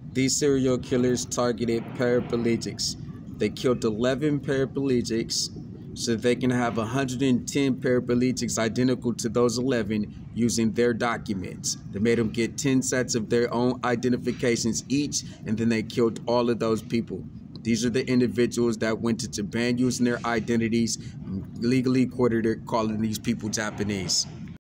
These serial killers targeted paraplegics. They killed 11 paraplegics so they can have 110 paraplegics identical to those 11 using their documents. They made them get 10 sets of their own identifications each, and then they killed all of those people. These are the individuals that went to Japan using their identities, legally quartered, calling these people Japanese.